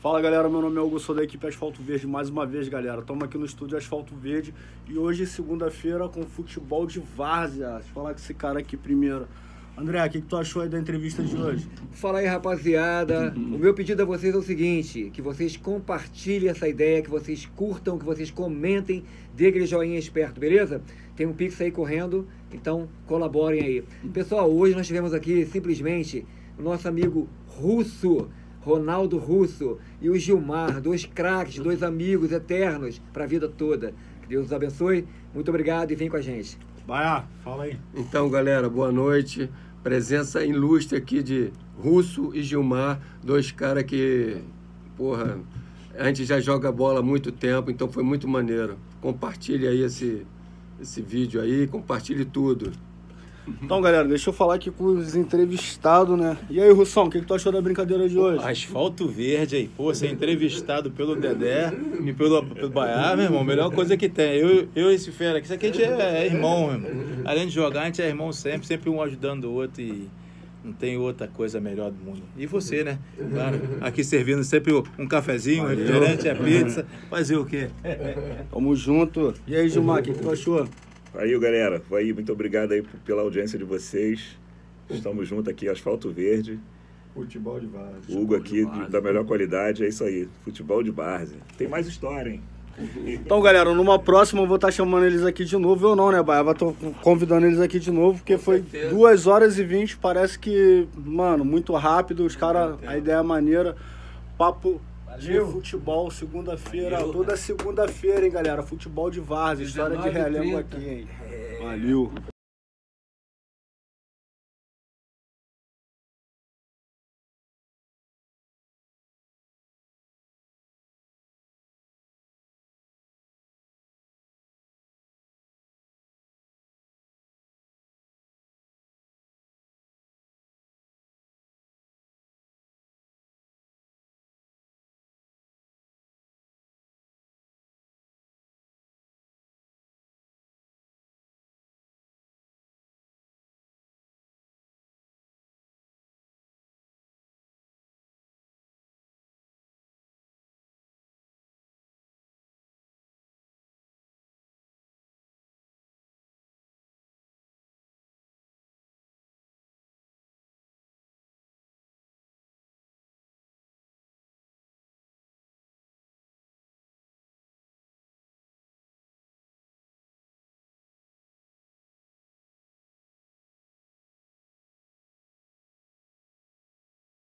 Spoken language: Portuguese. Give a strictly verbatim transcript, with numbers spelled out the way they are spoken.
Fala galera, meu nome é Augusto, sou da equipe Asfalto Verde, mais uma vez galera, estamos aqui no estúdio Asfalto Verde e hoje segunda-feira com futebol de várzea. Deixa eu falar com esse cara aqui primeiro. André, o que, que tu achou aí da entrevista de hoje? Fala aí rapaziada, o meu pedido a vocês é o seguinte, que vocês compartilhem essa ideia, que vocês curtam, que vocês comentem, dê aquele joinha esperto, beleza? Tem um Pix aí correndo, então colaborem aí. Pessoal, hoje nós tivemos aqui simplesmente o nosso amigo Russo, Ronaldo Russo e o Gilmar, dois craques, dois amigos eternos para a vida toda. Que Deus os abençoe, muito obrigado e vem com a gente. Baia, fala aí. Então galera, boa noite. Presença ilustre aqui de Russo e Gilmar, dois caras que, porra, a gente já joga bola há muito tempo, então foi muito maneiro. Compartilhe aí esse, esse vídeo aí, compartilhe tudo. Então, galera, deixa eu falar aqui com os entrevistados, né? E aí, Russão, o que, que tu achou da brincadeira de hoje? Asfalto Verde aí, pô, ser entrevistado pelo Dedé e pelo, pelo Baiá, meu irmão, melhor coisa que tem. Eu, eu e esse fera aqui, isso aqui a gente é, é irmão, meu irmão. Além de jogar, a gente é irmão sempre, sempre um ajudando o outro e não tem outra coisa melhor do mundo. E você, né? Claro, aqui servindo sempre um cafezinho, um refrigerante, a pizza, fazer o quê? Tamo junto. E aí, Gilmar, o que, que tu achou? Aí, galera, aí, muito obrigado aí pela audiência de vocês. Estamos juntos aqui, Asfalto Verde. Futebol de várzea. Hugo aqui, da melhor qualidade, é isso aí. Futebol de várzea. Tem mais história, hein? Então, galera, numa próxima eu vou estar chamando eles aqui de novo. Eu não, né, Baia? Tô convidando eles aqui de novo, porque foi duas horas e vinte. Parece que, mano, muito rápido. Os caras, a ideia é maneira. Papo de futebol, segunda-feira, toda segunda-feira, hein, galera? Futebol de várzea, história de realengo aqui, hein? Valeu!